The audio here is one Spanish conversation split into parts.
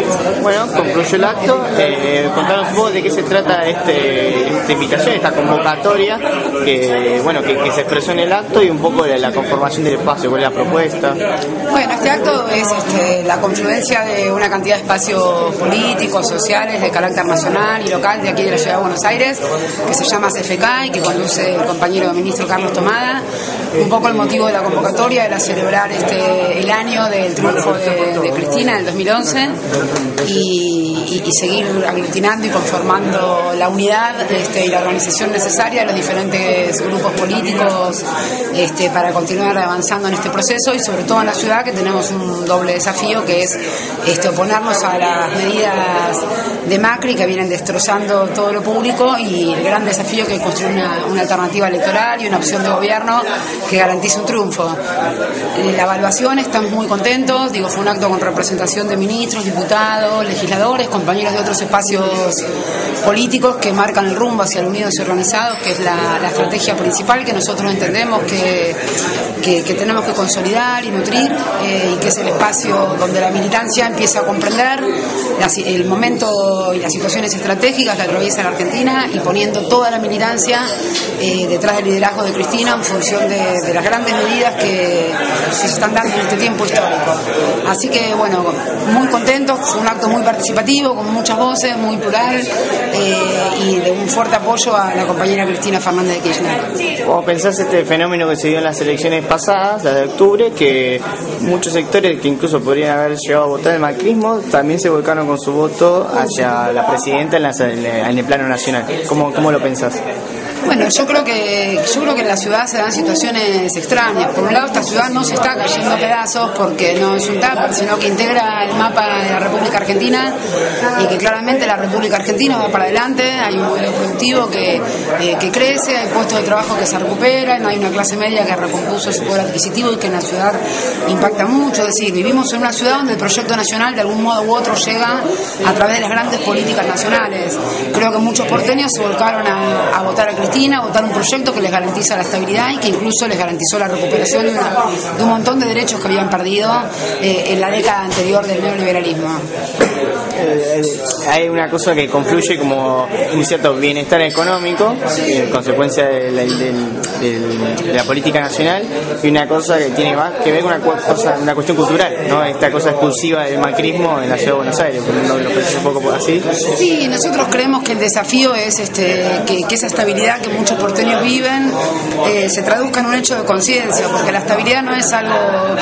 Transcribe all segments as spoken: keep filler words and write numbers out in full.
Bueno, concluyó el acto. Eh, contanos un poco de qué se trata este, esta invitación, esta convocatoria que, bueno, que, que se expresó en el acto y un poco de la conformación del espacio, cuál es la propuesta. Bueno, este acto es este, la confluencia de una cantidad de espacios políticos, sociales, de carácter nacional y local de aquí de la Ciudad de Buenos Aires, que se llama C F K y que conduce el compañero ministro Carlos Tomada. Un poco el motivo de la convocatoria era celebrar este, el año del triunfo de, de Cristina en el dos mil once y, y, y seguir aglutinando y conformando la unidad este, y la organización necesaria de los diferentes grupos políticos este, para continuar avanzando en este proceso, y sobre todo en la ciudad, que tenemos un doble desafío, que es este, oponernos a las medidas de Macri que vienen destrozando todo lo público, y el gran desafío que es construir una, una alternativa electoral y una opción de gobierno que garantice un triunfo. La evaluación, estamos muy contentos, digo, fue un acto con representación de ministros, diputados, legisladores, compañeros de otros espacios políticos que marcan el rumbo hacia el unidos y organizados, que es la, la estrategia principal que nosotros entendemos que, que, que tenemos que consolidar y nutrir, eh, y que es el espacio donde la militancia empieza a comprender la, el momento y las situaciones estratégicas que atraviesa la Argentina, y poniendo toda la militancia eh, detrás del liderazgo de Cristina en función de, de las grandes medidas que, que se están dando en este tiempo histórico. Así que bueno, muy contentos, fue un acto muy participativo, con muchas voces, muy plural, eh, y de un fuerte apoyo a la compañera Cristina Fernández de Kirchner. ¿Cómo pensás este fenómeno que se dio en las elecciones pasadas, las de octubre, que muchos sectores que incluso podrían haber llegado a votar el macrismo también se volcaron con su voto hacia la presidenta en, la, en el plano nacional? ¿Cómo, cómo lo pensás? Bueno, yo creo que yo creo que en la ciudad se dan situaciones extrañas. Por un lado, esta ciudad no se está cayendo a pedazos porque no es un tupper, sino que integra el mapa de la República Argentina, y que claramente la República Argentina va para adelante. Hay un modelo productivo que, eh, que crece, hay puestos de trabajo que se recuperan, hay una clase media que recompuso su poder adquisitivo y que en la ciudad impacta mucho. Es decir, vivimos en una ciudad donde el proyecto nacional de algún modo u otro llega a través de las grandes políticas nacionales. Creo que muchos porteños se volcaron a, a votar a Cristina, a votar un proyecto que les garantiza la estabilidad y que incluso les garantizó la recuperación de, una, de un montón de derechos que habían perdido eh, en la década anterior del neoliberalismo. Eh, hay una cosa que confluye como un cierto bienestar económico, en consecuencia de la, de, de, de la política nacional, y una cosa que tiene más que ver con una, cosa, una cuestión cultural, ¿no? Esta cosa expulsiva del macrismo en la ciudad de Buenos Aires. ¿No lo pensás un poco así? Sí, nosotros creemos que el desafío es este, que, que esa estabilidad que muchos porteños viven eh, se traduzca en un hecho de conciencia, porque la estabilidad no es algo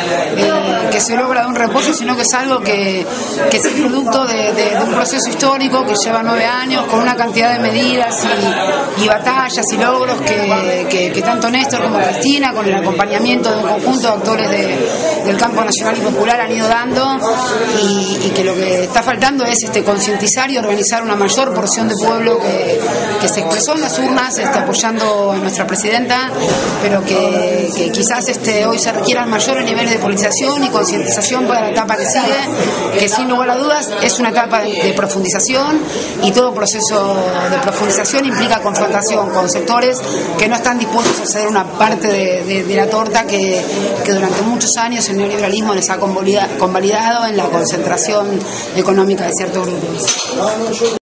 eh, que se logra de un reposo, sino que es algo que, que es el producto de, de, de un proceso histórico que lleva nueve años, con una cantidad de medidas y, y batallas y logros que, que, que tanto Néstor como Cristina, con el acompañamiento de un conjunto de actores de, del campo nacional y popular, han ido dando, y, y que lo que está faltando es este, concientizar y organizar una mayor porción de pueblo que, que se expresó en las urnas este, apoyando a nuestra presidenta, pero que, que quizás este, hoy se requieran mayores niveles de politización y concientización para la etapa que sigue, que sin lugar a dudas es una etapa de, de profundización, y todo proceso de profundización implica confrontación con sectores que no están dispuestos a ceder una parte de, de, de la torta que, que durante muchos años el neoliberalismo les ha convalidado en la concentración económica de ciertos grupos.